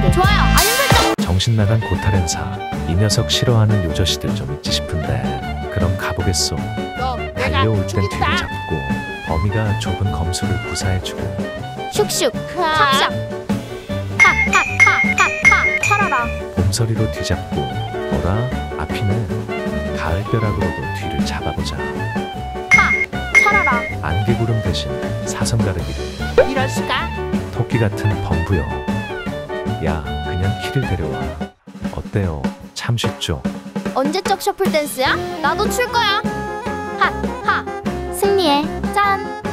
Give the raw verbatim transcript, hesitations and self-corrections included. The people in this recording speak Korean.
좋아요, 알림 설정. 정신 나간 고탈행사. 이 녀석 싫어하는 요저씨들 좀 있지 싶은데 그럼 가보겠소. 너 내가 달려올 땐 뒤를 죽인다. 잡고 범이가 좁은 검수를 구사해주고 슉슉, 찹샵. 하하하하하. 살아라. 봄서리로 뒤잡고 뭐라 앞이는 가을벼락으로도 뒤를 잡아보자. 하, 살아라. 안개구름 대신 사선 가르기를. 이럴 수가. 토끼 같은 범부여. 야 그냥 키를 데려와. 어때요? 참 쉽죠? 언제적 셔플 댄스야? 나도 출 거야. 하, 하. 승리해. 짠.